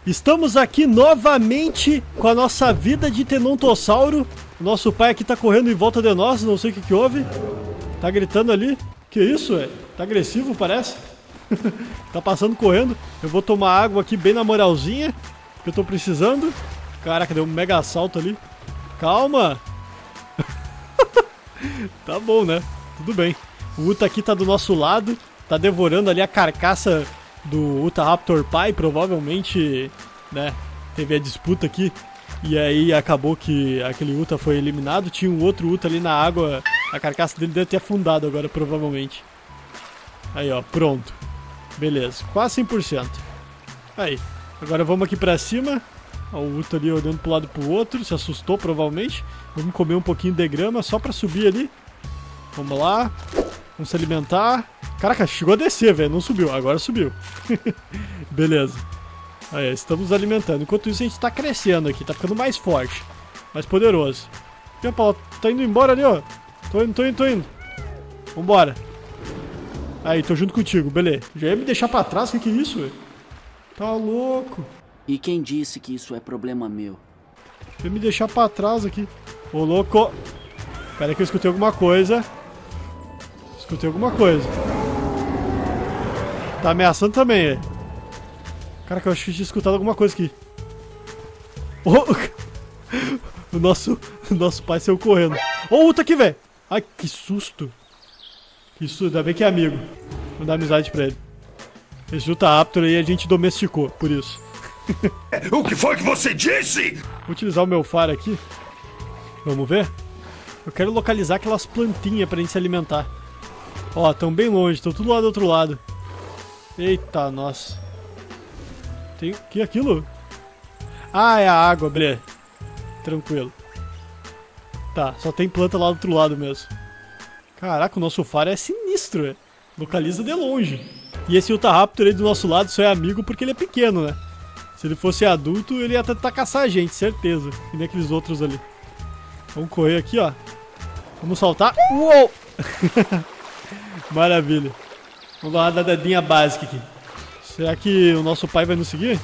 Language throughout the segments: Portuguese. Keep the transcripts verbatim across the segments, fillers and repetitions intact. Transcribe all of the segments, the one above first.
Estamos aqui novamente com a nossa vida de Tenontossauro. Nosso pai aqui tá correndo em volta de nós, não sei o que que houve. Tá gritando ali. Que isso, é? Tá agressivo, parece. Tá passando correndo. Eu vou tomar água aqui bem na moralzinha, que eu tô precisando. Caraca, deu um mega assalto ali. Calma. Tá bom, né? Tudo bem. O Uta aqui tá do nosso lado. Tá devorando ali a carcaça do Utahraptor pai. Provavelmente, né, teve a disputa aqui. E aí acabou que aquele Uta foi eliminado. Tinha um outro Uta ali na água. A carcaça dele deve ter afundado agora, provavelmente. Aí, ó, pronto. Beleza, quase cem por cento. Aí, agora vamos aqui pra cima. Ó, o Uta ali olhando pro lado e pro outro. Se assustou, provavelmente. Vamos comer um pouquinho de grama só pra subir ali. Vamos lá. Vamos se alimentar. Caraca, chegou a descer, velho. Não subiu, agora subiu. Beleza. Aí, estamos alimentando. Enquanto isso, a gente tá crescendo aqui. Tá ficando mais forte. Mais poderoso. E, Paulo, tá indo embora ali, ó. Tô indo, tô indo, tô indo. Vambora. Aí, tô junto contigo, beleza. Já ia me deixar pra trás? Que que é isso, velho? Tá louco. E quem disse que isso é problema meu? Ia me deixar pra trás aqui. Ô, louco. Pera aí que eu escutei alguma coisa. Escutei alguma coisa. Tá ameaçando também, velho. Caraca, eu acho que eu tinha escutado alguma coisa aqui. Oh. O nosso, o nosso pai saiu correndo. Ô, oh, Uta aqui, velho. Ai, que susto. Que susto, ainda bem que é amigo. Vou dar amizade pra ele. Esse Utahraptor aí a gente domesticou, por isso. O que foi que você disse? Vou utilizar o meu faro aqui. Vamos ver? Eu quero localizar aquelas plantinhas pra gente se alimentar. Ó, tão bem longe, estão tudo lá do outro lado. Eita, nossa. Tem... que é aquilo? Ah, é a água, beleza. Tranquilo. Tá, só tem planta lá do outro lado mesmo. Caraca, o nosso faro é sinistro, velho. Localiza de longe. E esse Utahraptor aí do nosso lado só é amigo porque ele é pequeno, né? Se ele fosse adulto, ele ia tentar caçar a gente, certeza. E nem aqueles outros ali. Vamos correr aqui, ó. Vamos saltar. Uou! Maravilha. Vamos dar uma nadadinha básica aqui. Será que o nosso pai vai nos seguir?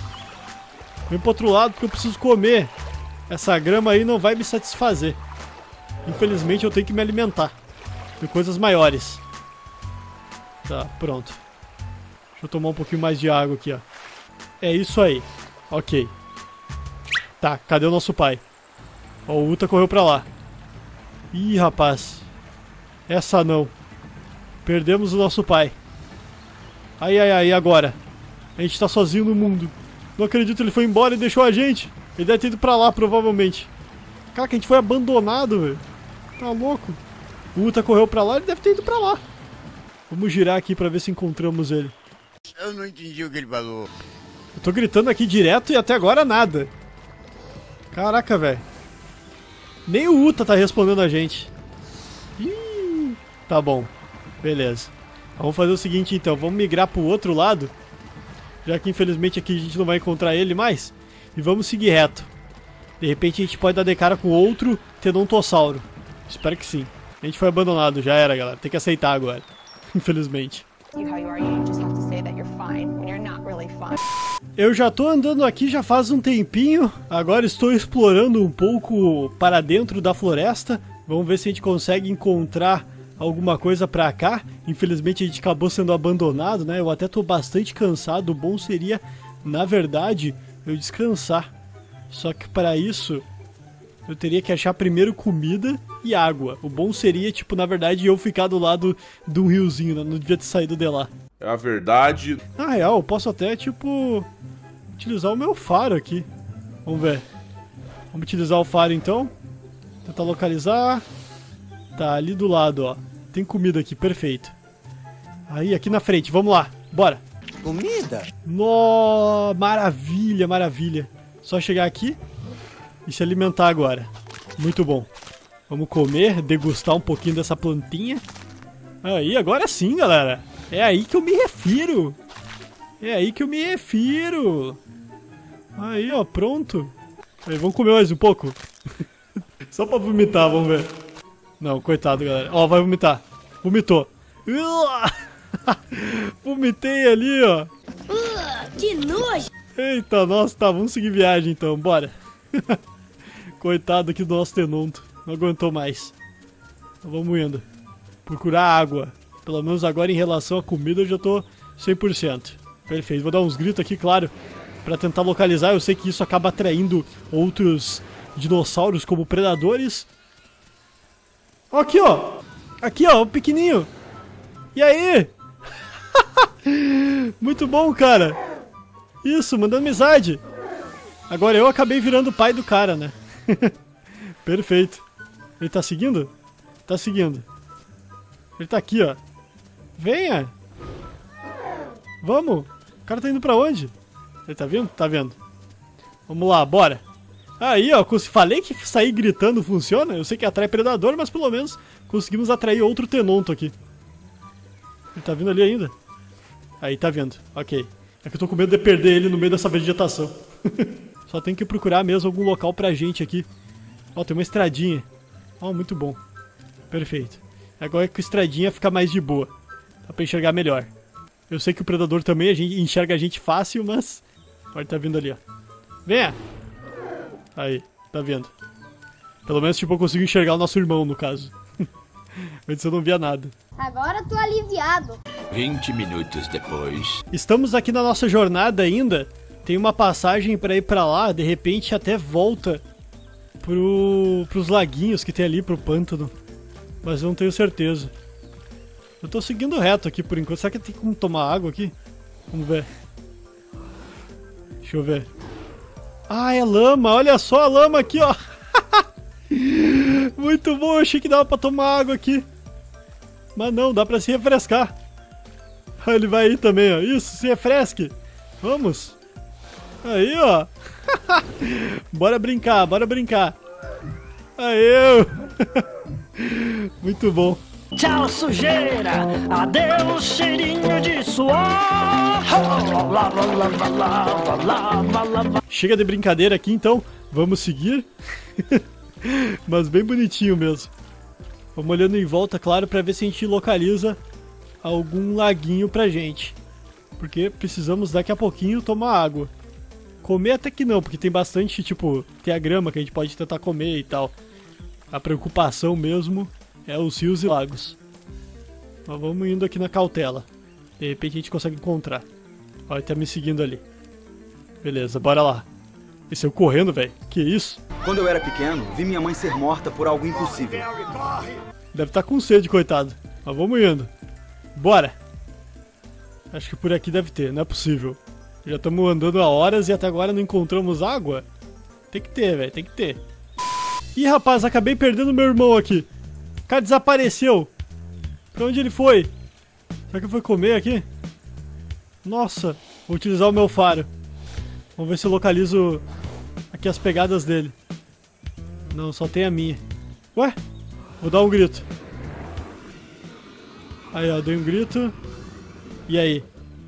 Vem pro outro lado porque eu preciso comer. Essa grama aí não vai me satisfazer. Infelizmente eu tenho que me alimentar de coisas maiores. Tá, pronto. Deixa eu tomar um pouquinho mais de água aqui, ó. É isso aí. Ok. Tá, cadê o nosso pai? Ó, o Uta correu pra lá. Ih, rapaz. Essa não. Perdemos o nosso pai. Ai, ai, ai, agora? A gente tá sozinho no mundo. Não acredito, ele foi embora e deixou a gente. Ele deve ter ido pra lá, provavelmente. Caraca, a gente foi abandonado, velho. Tá louco. O Uta correu pra lá, ele deve ter ido pra lá. Vamos girar aqui pra ver se encontramos ele. Eu não entendi o que ele falou. Eu tô gritando aqui direto e até agora nada. Caraca, velho. Nem o Uta tá respondendo a gente. Ih, tá bom. Beleza. Vamos fazer o seguinte então, vamos migrar pro outro lado. Já que infelizmente aqui a gente não vai encontrar ele mais. E vamos seguir reto. De repente a gente pode dar de cara com outro Tenontossauro. Espero que sim. A gente foi abandonado, já era, galera. Tem que aceitar agora. Infelizmente. Eu já tô andando aqui já faz um tempinho. Agora estou explorando um pouco para dentro da floresta. Vamos ver se a gente consegue encontrar alguma coisa pra cá. Infelizmente a gente acabou sendo abandonado, né? Eu até tô bastante cansado. O bom seria, na verdade, eu descansar. Só que para isso eu teria que achar primeiro comida e água. O bom seria, tipo, na verdade, eu ficar do lado de um riozinho, né? Não devia ter saído de lá. É a verdade. Na real, eu posso até, tipo, utilizar o meu faro aqui. Vamos ver. Vamos utilizar o faro, então. Tentar localizar. Tá, ali do lado, ó. Tem comida aqui, perfeito. Aí, aqui na frente, vamos lá. Bora. Comida? Nó, maravilha, maravilha. Só chegar aqui e se alimentar agora. Muito bom. Vamos comer, degustar um pouquinho dessa plantinha. Aí, agora sim, galera. É aí que eu me refiro. É aí que eu me refiro. Aí, ó, pronto. Aí, vamos comer mais um pouco. Só pra vomitar, vamos ver. Não, coitado, galera. Ó, vai vomitar. Vomitou. Vomitei ali, ó. Uh, que nojo! Eita, nossa, tá, vamos seguir viagem então, bora. Coitado aqui do nosso Tenonto, não aguentou mais. Então vamos indo. Procurar água. Pelo menos agora em relação à comida eu já tô cem por cento. Perfeito, vou dar uns gritos aqui, claro, pra tentar localizar. Eu sei que isso acaba atraindo outros dinossauros como predadores. Ó, aqui, ó. Aqui, ó, o pequenininho. E aí? Muito bom, cara. Isso, mandando amizade. Agora eu acabei virando o pai do cara, né? Perfeito. Ele tá seguindo? Tá seguindo. Ele tá aqui, ó. Venha. Vamos. O cara tá indo pra onde? Ele tá vendo? Tá vendo. Vamos lá, bora. Aí, ó. Falei que sair gritando funciona. Eu sei que atrai predador, mas pelo menos conseguimos atrair outro Tenonto aqui. Ele tá vindo ali ainda? Aí, tá vendo. Ok. É que eu tô com medo de perder ele no meio dessa vegetação. Só tem que procurar mesmo algum local pra gente aqui. Ó, tem uma estradinha. Ó, muito bom. Perfeito. Agora com a estradinha fica mais de boa. Dá pra enxergar melhor. Eu sei que o predador também a gente enxerga a gente fácil, mas... Olha, ele tá vindo ali, ó. Venha! Aí, tá vendo. Pelo menos, tipo, eu consigo enxergar o nosso irmão, no caso. Antes eu não via nada. Agora tô aliviado. vinte minutos depois. Estamos aqui na nossa jornada ainda. Tem uma passagem pra ir pra lá. De repente até volta pro, pros laguinhos que tem ali, pro pântano. Mas eu não tenho certeza. Eu tô seguindo reto aqui por enquanto. Será que tem como tomar água aqui? Vamos ver. Deixa eu ver. Ah, é lama. Olha só a lama aqui, ó. Muito bom. Eu achei que dava pra tomar água aqui. Mas não, dá pra se refrescar. Ele vai aí também, ó. Isso, se refresque. Vamos. Aí, ó. Bora brincar, bora brincar. Aí. Muito bom. Tchau, sujeira. Adeus, cheirinho de suor. Chega de brincadeira aqui, então. Vamos seguir. Mas bem bonitinho mesmo. Vamos olhando em volta, claro, pra ver se a gente localiza algum laguinho pra gente. Porque precisamos daqui a pouquinho tomar água. Comer até que não, porque tem bastante, tipo, tem a grama que a gente pode tentar comer e tal. A preocupação mesmo é os rios e lagos. Mas vamos indo aqui na cautela. De repente a gente consegue encontrar. Ó, ele tá me seguindo ali. Beleza, bora lá. Esse eu correndo, velho. Que isso? Quando eu era pequeno, vi minha mãe ser morta por algo impossível. Deve estar com sede, coitado. Mas vamos indo. Bora. Acho que por aqui deve ter, não é possível. Já estamos andando há horas e até agora não encontramos água? Tem que ter, velho, tem que ter. Ih, rapaz, acabei perdendo meu irmão aqui. O cara desapareceu. Pra onde ele foi? Será que foi comer aqui? Nossa, vou utilizar o meu faro. Vamos ver se eu localizo aqui as pegadas dele. Não, só tem a minha. Ué? Vou dar um grito. Aí, ó, dei um grito. E aí?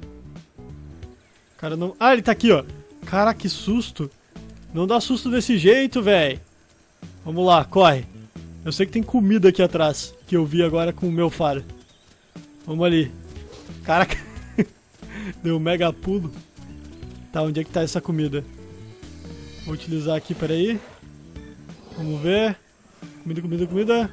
O cara não... Ah, ele tá aqui, ó. Cara, que susto. Não dá susto desse jeito, velho. Vamos lá, corre. Eu sei que tem comida aqui atrás, que eu vi agora com o meu faro. Vamos ali. Caraca. Deu um mega pulo. Tá, onde é que tá essa comida? Vou utilizar aqui, peraí. Vamos ver. Comida, comida, comida.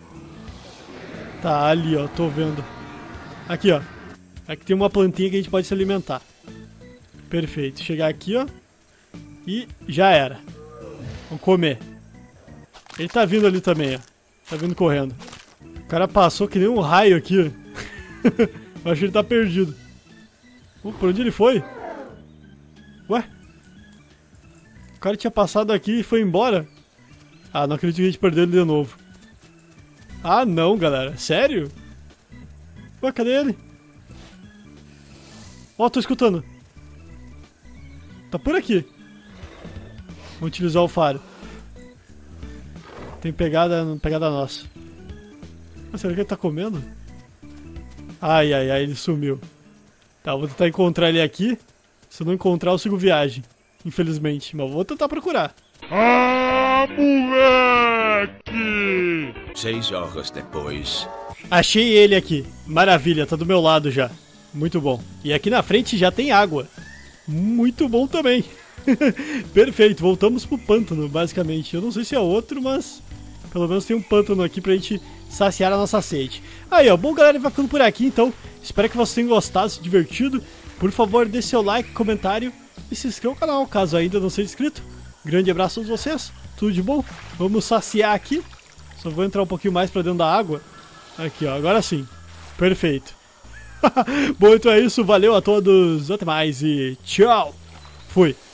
Tá, ali, ó, tô vendo. Aqui, ó. Aqui tem uma plantinha que a gente pode se alimentar. Perfeito. Chegar aqui, ó. E já era. Vamos comer. Ele tá vindo ali também, ó. Tá vindo correndo. O cara passou que nem um raio aqui, ó. Eu acho que ele tá perdido. Uh, por onde ele foi? Ué? O cara tinha passado aqui e foi embora? Ah, não acredito que a gente perdeu ele de novo. Ah, não, galera. Sério? Ué, cadê ele? Ó, oh, tô escutando. Tá por aqui. Vou utilizar o faro. Tem pegada, pegada nossa. Mas será que ele tá comendo? Ai, ai, ai, ele sumiu. Tá, vou tentar encontrar ele aqui. Se eu não encontrar, eu sigo viagem. Infelizmente, mas vou tentar procurar. Ah, moleque! Seis horas depois. Achei ele aqui. Maravilha, tá do meu lado já. Muito bom. E aqui na frente já tem água. Muito bom também. Perfeito, voltamos pro pântano, basicamente. Eu não sei se é outro, mas pelo menos tem um pântano aqui pra gente saciar a nossa sede. Aí, ó, bom, galera, vai ficando por aqui, então. Espero que vocês tenham gostado, se divertido. Por favor, deixe seu like, comentário e se inscreva no canal, caso ainda não seja inscrito. Grande abraço a todos vocês, tudo de bom. Vamos saciar aqui. Só vou entrar um pouquinho mais pra dentro da água. Aqui, ó, agora sim. Perfeito. Bom, então é isso, valeu a todos, até mais e tchau. Fui.